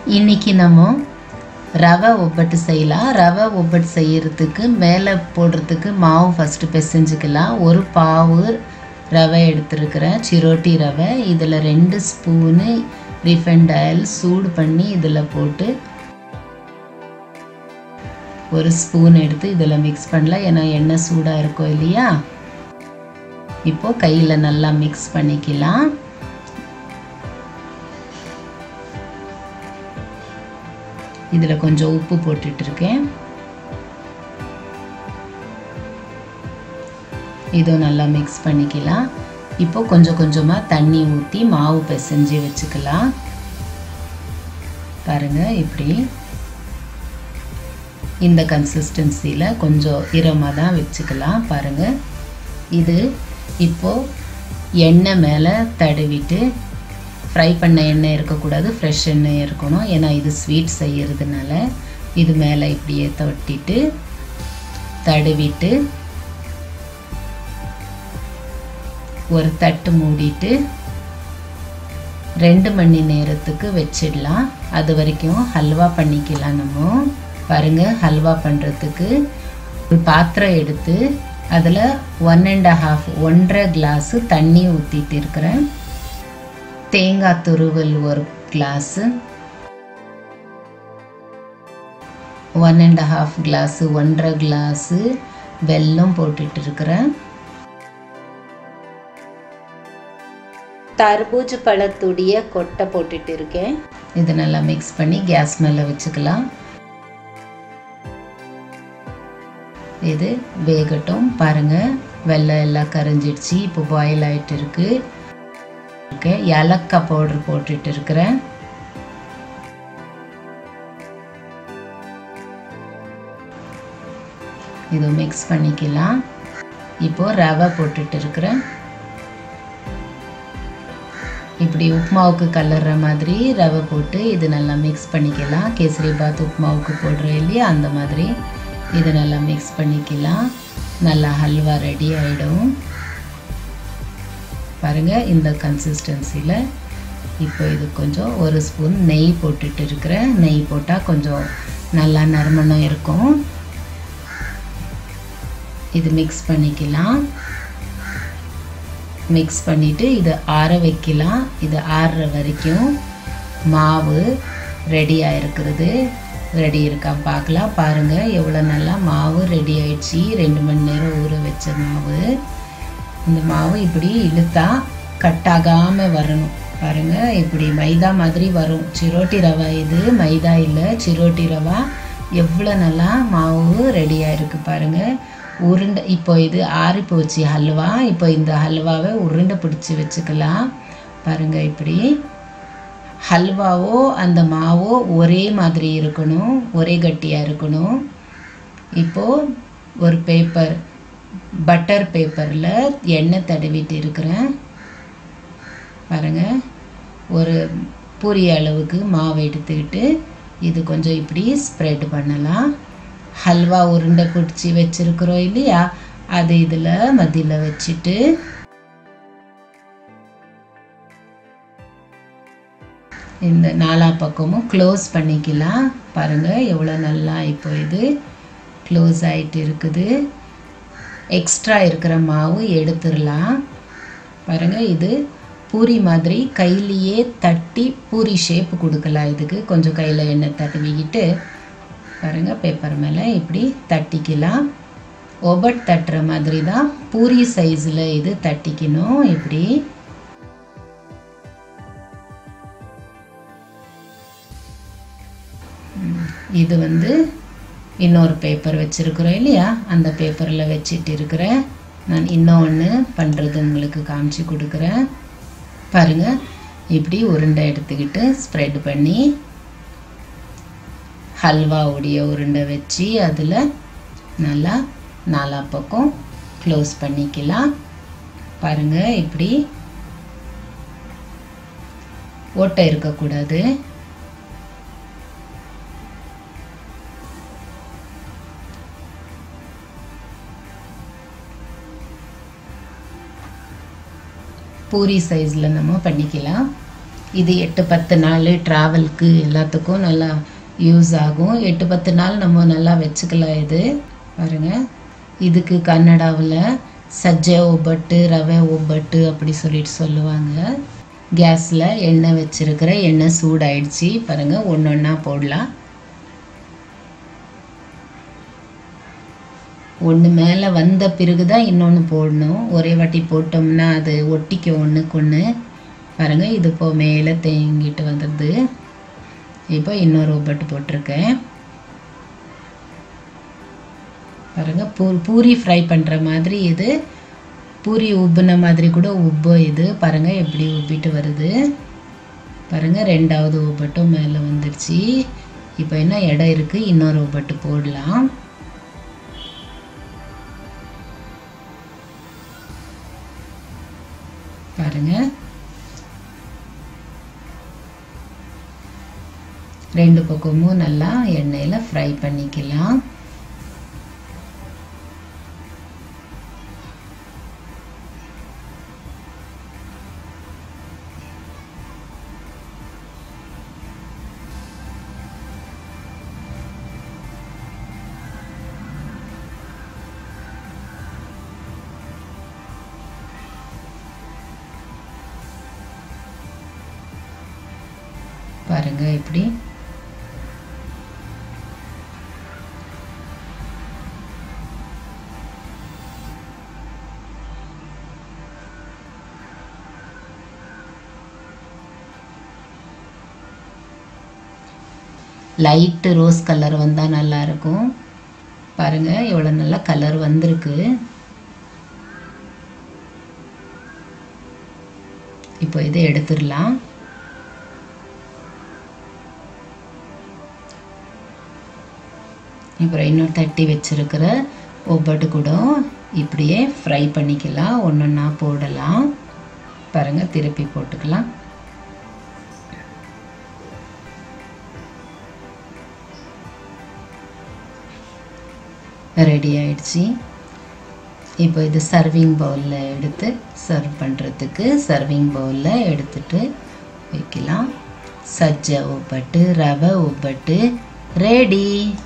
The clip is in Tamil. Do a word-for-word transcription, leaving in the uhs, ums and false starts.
இன்னைக்கு நம்ம ரவை ஒப்பட்டு செய்யலாம். ரவை ஒப்பட்டு செய்யறதுக்கு மேலே போடுறதுக்கு மாவு ஃபஸ்ட்டு பிசைஞ்சுக்கலாம். ஒரு பாவு ரவை எடுத்துருக்கிறேன், சிரோட்டி ரவை. இதில் ரெண்டு ஸ்பூனு ரீஃபைண்ட் ஆயில் சூடு பண்ணி இதில் போட்டு ஒரு ஸ்பூன் எடுத்து இதில் மிக்ஸ் பண்ணலாம். ஏன்னா எண்ணெய் சூடாக இருக்கும் இல்லையா. இப்போது கையில் நல்லா மிக்ஸ் பண்ணிக்கலாம். இதில் கொஞ்சம் உப்பு போட்டுட்ருக்கேன். இதுவும் நல்லா மிக்ஸ் பண்ணிக்கலாம். இப்போ கொஞ்சம் கொஞ்சமாக தண்ணி ஊற்றி மாவு பிசைஞ்சு வச்சுக்கலாம். பாருங்கள், இப்படி இந்த கன்சிஸ்டன்சியில் கொஞ்சம் ஈரமாக தான் வச்சுக்கலாம். பாருங்கள், இது இப்போது எண்ணெய் மேலே தடவிட்டு, ஃப்ரை பண்ண எண்ணெய் இருக்கக்கூடாது, ஃப்ரெஷ் எண்ணெய் இருக்கணும். ஏன்னா இது ஸ்வீட் செய்கிறதுனால இது மேலே இப்படியே தொட்டிட்டு தடவிட்டு ஒரு தட்டு மூடிட்டு ரெண்டு மணி நேரத்துக்கு வச்சிடலாம். அது வரைக்கும் ஹல்வா பண்ணிக்கலாம். நம்ம பாருங்கள், ஹல்வா பண்ணுறதுக்கு ஒரு பாத்திரம் எடுத்து அதில் ஒன் அண்ட் ஹாஃப் ஒன்றரை கிளாஸு தண்ணி ஊற்றிட்டு இருக்கிறேன். தேங்காய் துருவல் ஒரு glass, one and half glass ஒன்றரை கிளாஸு வெல்லம் போட்டுட்டு இருக்கிறேன். தர்பூஜ் பழத்துடைய கொட்டை போட்டுட்டு இருக்கேன். இது நல்லா மிக்ஸ் பண்ணி கேஸ் மேலே வச்சுக்கலாம். இது வேகட்டும். பாருங்கள், வெல்லம் எல்லாம் கரைஞ்சிடுச்சு. இப்போ பாயில் ஆகிட்டு இருக்கு. ஏலக்காய் பவுடர் போட்டுட்டு இருக்கிறேன். இது மிக்ஸ் பண்ணிக்கலாம். இப்போ ரவை போட்டுட்டு இருக்கிறேன். இப்படி உப்புமாவுக்கு கலர்ற மாதிரி ரவை போட்டு இது நல்லா மிக்ஸ் பண்ணிக்கலாம். கேசரி பாத் உப்புமாவுக்கு போடுறோம் இல்லையா, அந்த மாதிரி இது நல்லா மிக்ஸ் பண்ணிக்கலாம். நல்லா ஹல்வா ரெடி ஆகிடும். பாருங்கள், இந்த கன்சிஸ்டன்சியில் இப்போ இது கொஞ்சம் ஒரு ஸ்பூன் நெய் போட்டுட்டு இருக்கிறேன். நெய் போட்டால் கொஞ்சம் நல்லா நறுமணம் இருக்கும். இது மிக்ஸ் பண்ணிக்கலாம். மிக்ஸ் பண்ணிவிட்டு இது ஆற வைக்கலாம். இது ஆறுற வரைக்கும் மாவு ரெடியாக இருக்கிறது. ரெடி இருக்கா பார்க்கலாம். பாருங்கள், எவ்வளோ நல்லா மாவு ரெடி ஆயிடுச்சு. ரெண்டு மணி நேரம் ஊற வச்ச மாவு. இந்த மாவு இப்படி இழுத்தா கட்டாகாமல் வரணும். பாருங்கள், இப்படி மைதா மாதிரி வரும். சிரோட்டி ரவா இது, மைதா இல்லை, சிரோட்டி ரவா. எவ்வளோ நல்லா மாவு ரெடியாக இருக்குது பாருங்கள். உருண்டை இப்போ இது ஆறி போச்சு ஹல்வா. இப்போ இந்த ஹல்வாவை உருண்டை பிடிச்சி வச்சுக்கலாம். பாருங்கள், இப்படி ஹல்வாவோ அந்த மாவோ ஒரே மாதிரி இருக்கணும், ஒரே கட்டியாக இருக்கணும். இப்போது ஒரு பேப்பர், பட்டர் பேப்பரில் எண்ணெய் தடவிட்டு இருக்கிறேன். பாருங்கள், ஒரு பூரி அளவுக்கு மாவு எடுத்துக்கிட்டு இது கொஞ்சம் இப்படி ஸ்ப்ரெட் பண்ணலாம். ஹல்வா உருண்டை பிடிச்சி வச்சுருக்குறோம் இல்லையா, அது இதில் மத்தியில் வச்சுட்டு இந்த நாலா பக்கமும் க்ளோஸ் பண்ணிக்கலாம். பாருங்கள், எவ்வளோ நல்லா இப்போ இது க்ளோஸ் ஆகிட்டு இருக்குது. எக்ஸ்ட்ரா இருக்கிற மாவு எடுத்துடலாம். பாருங்கள், இது பூரி மாதிரி கையிலேயே தட்டி பூரி ஷேப்பு கொடுக்கலாம். இதுக்கு கொஞ்சம் கையில் எண்ணெய் தடவிக்கிட்டு பாருங்கள், பேப்பர் மேலே இப்படி தட்டிக்கலாம். ஒபட் தட்டுற மாதிரி தான் பூரி சைஸில் இது தட்டிக்கணும். இப்படி இது வந்து இன்னொரு பேப்பர் வச்சுருக்குறோம் இல்லையா, அந்த பேப்பரில் வச்சுட்டு இருக்கிறேன். நான் இன்னொன்று பண்ணுறது உங்களுக்கு காமிச்சு கொடுக்குறேன். பாருங்கள், இப்படி உருண்டை எடுத்துக்கிட்டு ஸ்ப்ரெட் பண்ணி ஹல்வாவுடைய உருண்டை வச்சு அதில் நல்லா நாலா பக்கம் க்ளோஸ் பண்ணிக்கலாம். பாருங்கள், இப்படி ஓட்டை இருக்கக்கூடாது. பூரி சைஸில் நம்ம பண்ணிக்கலாம். இது எட்டு பத்து நாள் ட்ராவலுக்கு எல்லாத்துக்கும் நல்லா யூஸ் ஆகும். எட்டு பத்து நாள் நம்ம நல்லா வச்சுக்கலாம். இது பாருங்கள், இதுக்கு கன்னடாவில் சஜ்ஜை ஒப்பட்டு ரவை ஒப்பட்டு அப்படி சொல்லிட்டு சொல்லுவாங்க. கேஸில் எண்ணெய் வச்சுருக்கிற எண்ணெய் சூடாயிடுச்சு. பாருங்கள், ஒன்று ஒன்றா போடலாம். ஒன்று மேலே வந்த பிறகு தான் இன்னொன்று போடணும். ஒரே வாட்டி போட்டோம்னா அது ஒட்டிக்க ஒன்றுக்கு ஒன்று. பாருங்கள், இது இப்போ மேலே தேங்கிட்டு வந்தது. இப்போ இன்னொரு ஒப்பட்டு போட்டிருக்கேன். பாருங்கள், பூ பூரி ஃப்ரை பண்ணுற மாதிரி இது பூரி உப்புன மாதிரி கூட உப்பு. இது பாருங்கள் எப்படி உப்பிட்டு வருது. பாருங்கள், ரெண்டாவது ஒப்பட்டும் மேலே வந்துடுச்சு. இப்போ என்ன இடம் இருக்குது, இன்னொரு ஒப்பட்டு போடலாம். பாருங்கள், ரெண்டு பக்கமும் நல்லா எண்ணெயில் ஃப்ரை பண்ணிக்கலாம். பாருங்க இப்படி லைட்டு ரோஸ் கலர் வந்தால் நல்லாயிருக்கும். பாருங்கள் எவ்வளோ நல்லா கலர் வந்திருக்கு. இப்போ இதை எடுத்துடலாம். அப்புறம் இன்னும் தட்டி வச்சுருக்கிற ஒவ்வொரு கூட இப்படியே ஃப்ரை பண்ணிக்கலாம். ஒன்று ஒன்றா போடலாம். பாருங்கள், திருப்பி போட்டுக்கலாம். ரெடி ஆயிடுச்சு. இப்போ இது சர்விங் பவுலில் எடுத்து சர்வ் பண்ணுறதுக்கு சர்விங் பவுலில் எடுத்துட்டு வைக்கலாம். சஜ்ஜை ஒப்பட்டு ரவை ஒப்பட்டு ரெடி.